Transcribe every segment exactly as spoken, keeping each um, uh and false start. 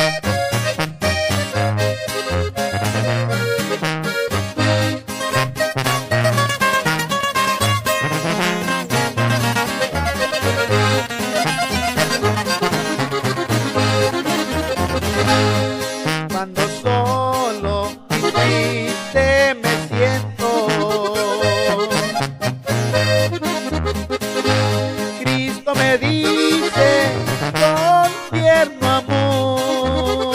Cuando solo y triste me siento, Cristo me dice con tierno amor: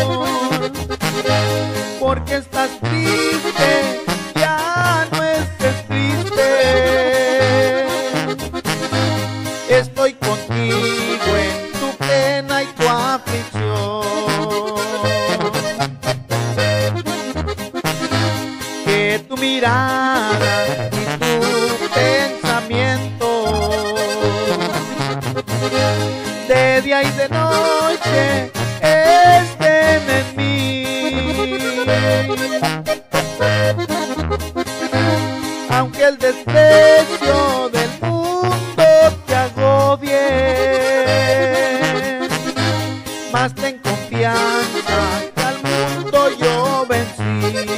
porque estás triste, ya no estés triste, estoy contigo en tu pena y tu aflicción. Que tu mirada y tu pensamiento de día y de noche estén en mí, aunque el desprecio del mundo te agobie, más ten confianza que al mundo yo vencí.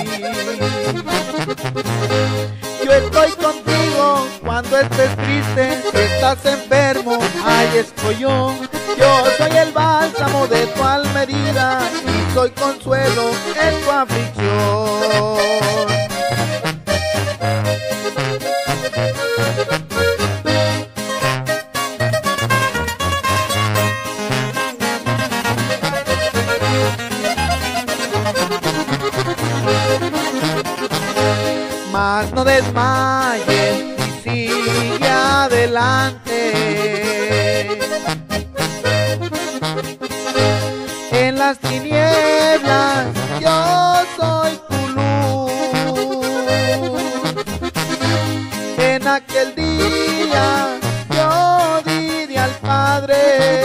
Yo estoy contigo cuando estés triste, si estás enfermo, ahí estoy yo. Yo soy el bálsamo de tu alma herida y soy consuelo en tu aflicción. Mas no desmayes y sigue adelante. En las tinieblas yo soy tu luz. En aquel día yo diré al Padre: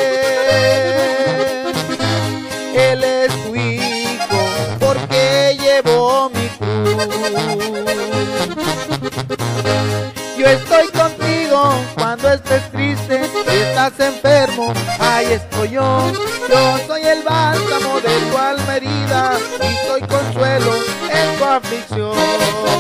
Él es tu hijo porque llevó mi cruz. Yo estoy contigo cuando estés triste, si estás enfermo, ahí estoy yo. Yo soy el bálsamo de tu alma herida y soy consuelo en tu aflicción.